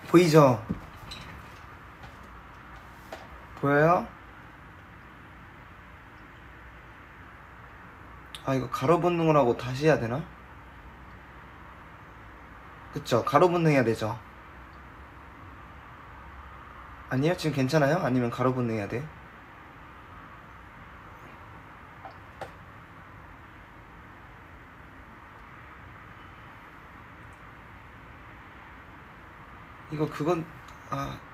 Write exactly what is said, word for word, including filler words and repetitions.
보이죠? 보여요? 아 이거 가로 본능을 하고 다시 해야 되나? 그쵸? 가로 본능 해야 되죠? 아니요? 지금 괜찮아요? 아니면 가로 본능 해야 돼? 이거 그건 아